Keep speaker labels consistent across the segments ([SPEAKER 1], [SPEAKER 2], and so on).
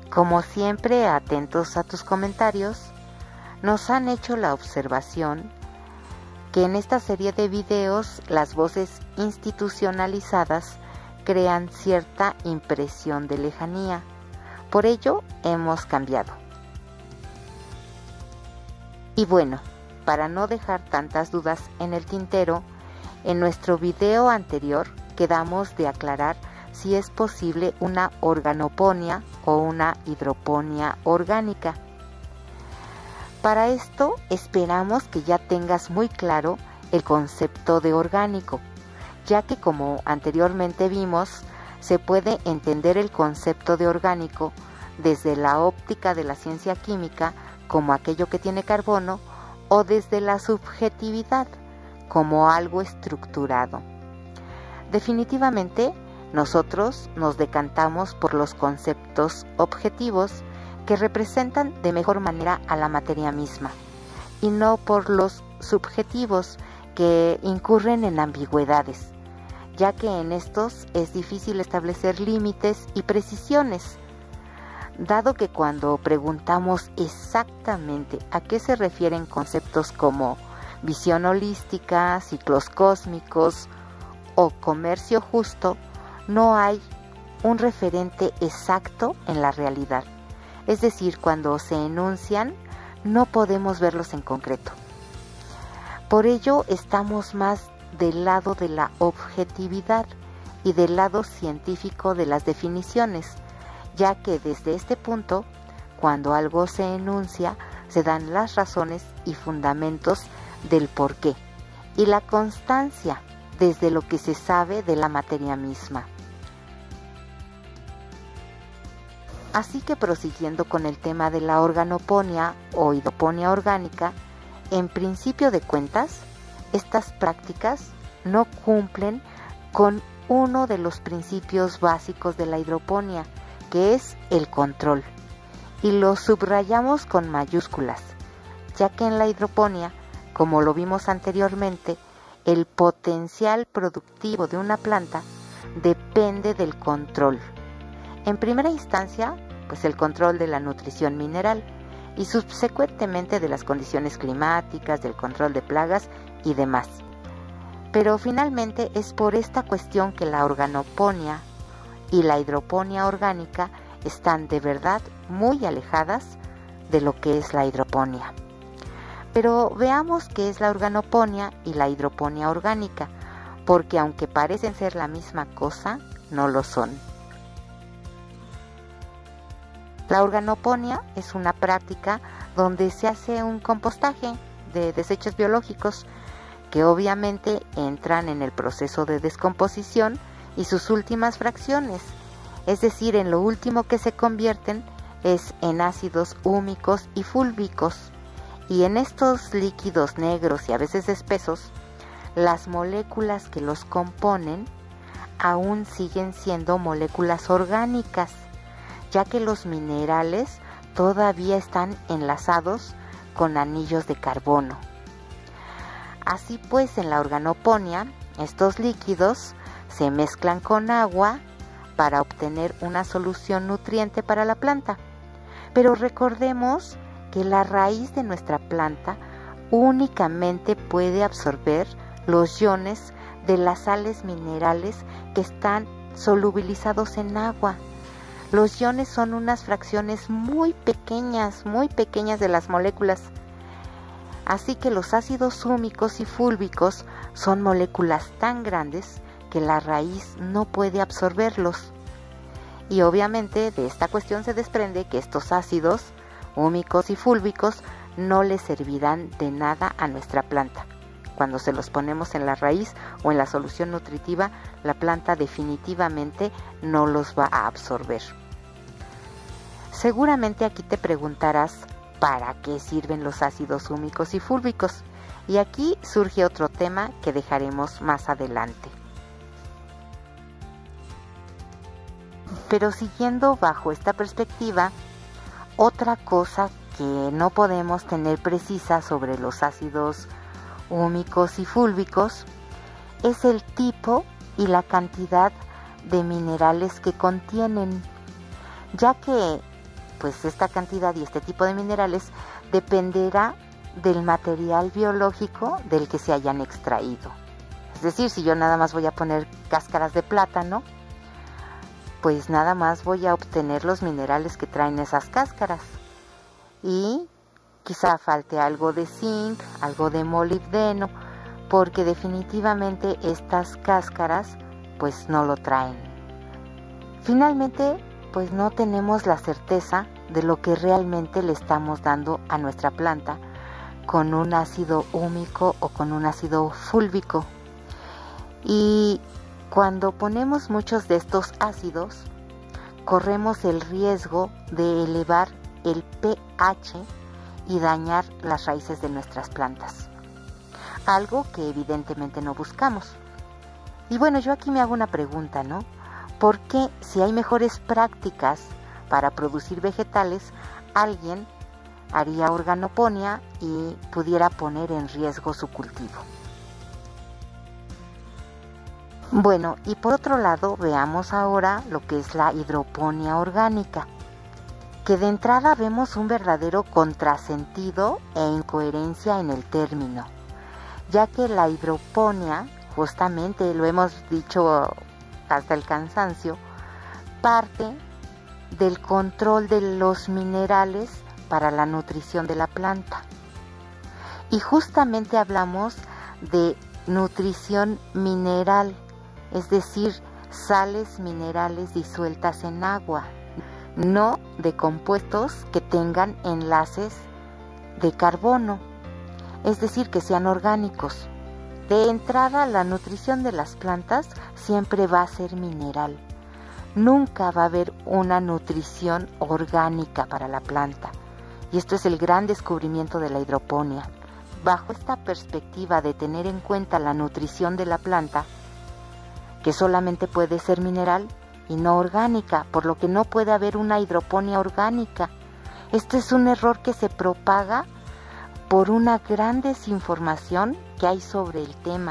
[SPEAKER 1] Como siempre, atentos a tus comentarios, nos han hecho la observación que en esta serie de videos las voces institucionalizadas crean cierta impresión de lejanía. Por ello, hemos cambiado. Y bueno, para no dejar tantas dudas en el tintero, en nuestro video anterior quedamos de aclarar si es posible una organoponía o una hidroponía orgánica. Para esto esperamos que ya tengas muy claro el concepto de orgánico, ya que como anteriormente vimos, se puede entender el concepto de orgánico desde la óptica de la ciencia química como aquello que tiene carbono o desde la subjetividad como algo estructurado. Definitivamente, nosotros nos decantamos por los conceptos objetivos que representan de mejor manera a la materia misma y no por los subjetivos que incurren en ambigüedades, ya que en estos es difícil establecer límites y precisiones, dado que cuando preguntamos exactamente a qué se refieren conceptos como visión holística, ciclos cósmicos o comercio justo, no hay un referente exacto en la realidad. Es decir, cuando se enuncian, no podemos verlos en concreto. Por ello, estamos más del lado de la objetividad y del lado científico de las definiciones, ya que desde este punto, cuando algo se enuncia, se dan las razones y fundamentos del porqué y la constancia desde lo que se sabe de la materia misma. Así que prosiguiendo con el tema de la organoponía o hidroponía orgánica, en principio de cuentas, estas prácticas no cumplen con uno de los principios básicos de la hidroponía, que es el control, y lo subrayamos con mayúsculas, ya que en la hidroponía, como lo vimos anteriormente, el potencial productivo de una planta depende del control. En primera instancia, pues el control de la nutrición mineral y subsecuentemente de las condiciones climáticas, del control de plagas y demás. Pero finalmente es por esta cuestión que la organoponía y la hidroponía orgánica están de verdad muy alejadas de lo que es la hidroponía. Pero veamos qué es la organoponía y la hidroponía orgánica, porque aunque parecen ser la misma cosa, no lo son. La organoponía es una práctica donde se hace un compostaje de desechos biológicos que obviamente entran en el proceso de descomposición y sus últimas fracciones, es decir, en lo último que se convierten es en ácidos húmicos y fúlvicos, y en estos líquidos negros y a veces espesos, las moléculas que los componen aún siguen siendo moléculas orgánicas, ya que los minerales todavía están enlazados con anillos de carbono. Así pues, en la organoponía, estos líquidos se mezclan con agua para obtener una solución nutriente para la planta. Pero recordemos que la raíz de nuestra planta únicamente puede absorber los iones de las sales minerales que están solubilizados en agua. Los iones son unas fracciones muy pequeñas de las moléculas. Así que los ácidos húmicos y fúlvicos son moléculas tan grandes que la raíz no puede absorberlos. Y obviamente de esta cuestión se desprende que estos ácidos húmicos y fúlvicos no le servirán de nada a nuestra planta. Cuando se los ponemos en la raíz o en la solución nutritiva, la planta definitivamente no los va a absorber. Seguramente aquí te preguntarás ¿para qué sirven los ácidos húmicos y fúlvicos? Y aquí surge otro tema que dejaremos más adelante. Pero siguiendo bajo esta perspectiva, otra cosa que no podemos tener precisa sobre los ácidos húmicos y fúlvicos es el tipo y la cantidad de minerales que contienen, ya que pues esta cantidad y este tipo de minerales dependerá del material biológico del que se hayan extraído. Es decir, si yo nada más voy a poner cáscaras de plátano, pues nada más voy a obtener los minerales que traen esas cáscaras. Y quizá falte algo de zinc, algo de molibdeno, porque definitivamente estas cáscaras pues no lo traen. Finalmente, pues no tenemos la certeza de lo que realmente le estamos dando a nuestra planta con un ácido húmico o con un ácido fúlvico. Y cuando ponemos muchos de estos ácidos, corremos el riesgo de elevar el pH y dañar las raíces de nuestras plantas, algo que evidentemente no buscamos. Y bueno, yo aquí me hago una pregunta, ¿no? ¿Por qué, si hay mejores prácticas para producir vegetales, alguien haría organoponía y pudiera poner en riesgo su cultivo? Bueno, y por otro lado, veamos ahora lo que es la hidroponía orgánica, que de entrada vemos un verdadero contrasentido e incoherencia en el término, ya que la hidroponía, justamente lo hemos dicho hasta el cansancio, parte del control de los minerales para la nutrición de la planta. Y justamente hablamos de nutrición mineral, es decir, sales minerales disueltas en agua, no de compuestos que tengan enlaces de carbono, es decir, que sean orgánicos. De entrada, la nutrición de las plantas siempre va a ser mineral. Nunca va a haber una nutrición orgánica para la planta. Y esto es el gran descubrimiento de la hidroponía. Bajo esta perspectiva de tener en cuenta la nutrición de la planta, que solamente puede ser mineral y no orgánica, por lo que no puede haber una hidroponía orgánica. Este es un error que se propaga por una gran desinformación que hay sobre el tema.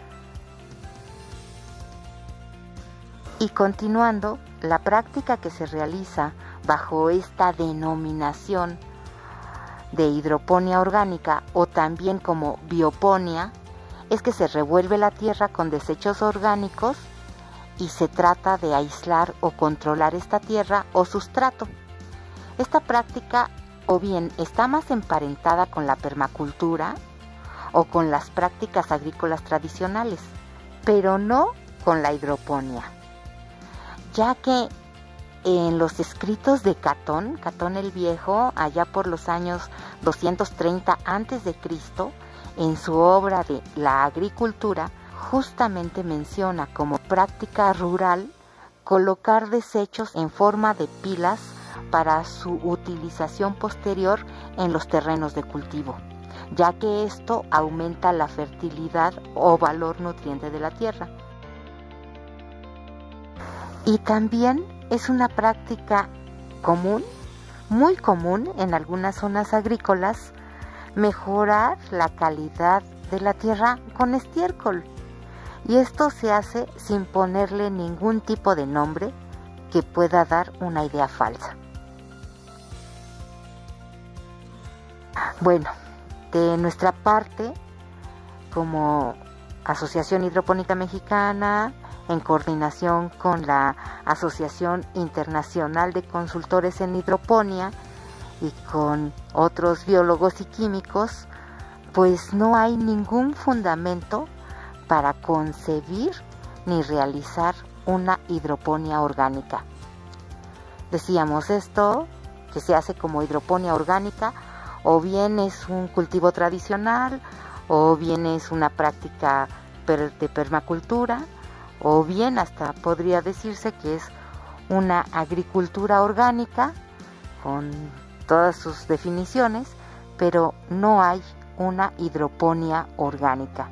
[SPEAKER 1] Y continuando, la práctica que se realiza bajo esta denominación de hidroponía orgánica o también como bioponía es que se revuelve la tierra con desechos orgánicos y se trata de aislar o controlar esta tierra o sustrato. Esta práctica o bien está más emparentada con la permacultura o con las prácticas agrícolas tradicionales, pero no con la hidroponía, ya que en los escritos de Catón el Viejo, allá por los años 230 a.C., en su obra de La agricultura, justamente menciona como práctica rural colocar desechos en forma de pilas para su utilización posterior en los terrenos de cultivo, ya que esto aumenta la fertilidad o valor nutriente de la tierra. Y también es una práctica común, muy común en algunas zonas agrícolas, mejorar la calidad de la tierra con estiércol. Y esto se hace sin ponerle ningún tipo de nombre que pueda dar una idea falsa. Bueno, de nuestra parte, como Asociación Hidropónica Mexicana, en coordinación con la Asociación Internacional de Consultores en Hidroponía y con otros biólogos y químicos, pues no hay ningún fundamento para concebir ni realizar una hidroponía orgánica. Decíamos esto, que se hace como hidroponía orgánica, o bien es un cultivo tradicional, o bien es una práctica de permacultura, o bien hasta podría decirse que es una agricultura orgánica con todas sus definiciones, pero no hay una hidroponía orgánica.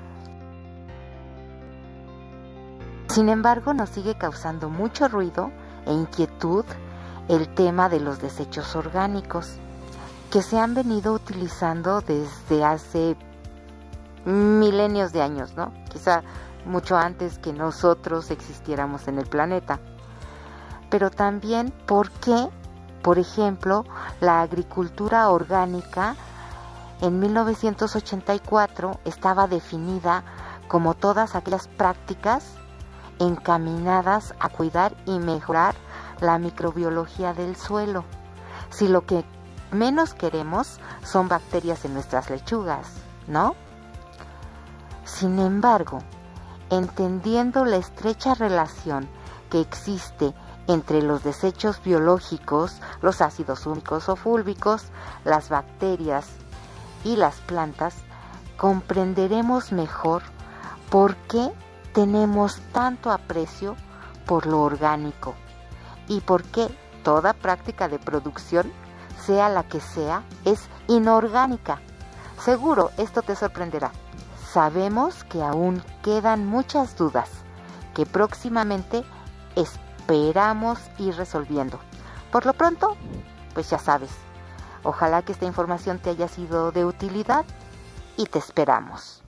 [SPEAKER 1] Sin embargo, nos sigue causando mucho ruido e inquietud el tema de los desechos orgánicos, que se han venido utilizando desde hace milenios de años, ¿no? Quizá mucho antes que nosotros existiéramos en el planeta. Pero también, ¿por qué Por ejemplo, la agricultura orgánica en 1984 estaba definida como todas aquellas prácticas encaminadas a cuidar y mejorar la microbiología del suelo. Si lo que menos queremos son bacterias en nuestras lechugas, ¿no? Sin embargo, entendiendo la estrecha relación que existe entre los desechos biológicos, los ácidos húmicos o fúlbicos, las bacterias y las plantas, comprenderemos mejor por qué tenemos tanto aprecio por lo orgánico y por qué toda práctica de producción, sea la que sea, es inorgánica. Seguro esto te sorprenderá. Sabemos que aún quedan muchas dudas que próximamente esperamos ir resolviendo. Por lo pronto, pues ya sabes, ojalá que esta información te haya sido de utilidad y te esperamos.